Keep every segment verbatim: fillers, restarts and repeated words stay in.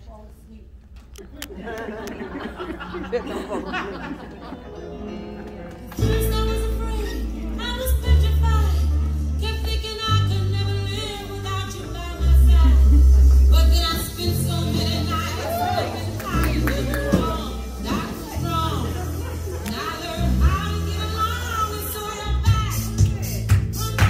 fall asleep. First I was afraid, I was petrified, kept thinking I could never live without you by my side. But then I spent so many nights wondering how you did me wrong. That was wrong. Now I learned how to get along, and so you're back from my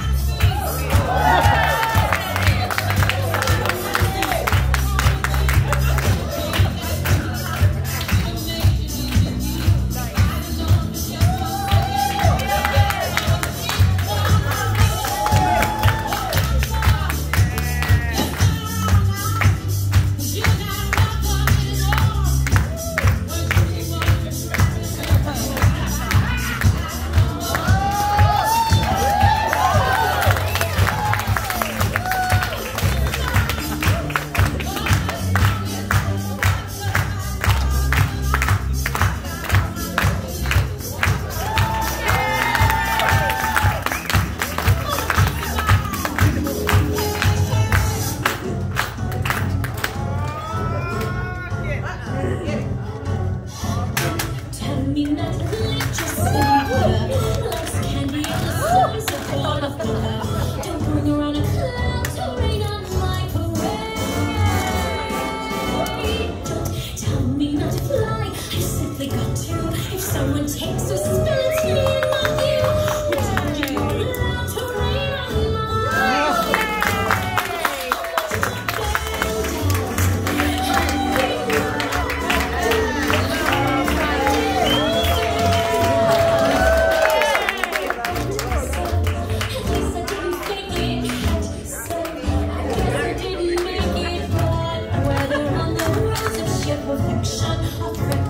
perfection of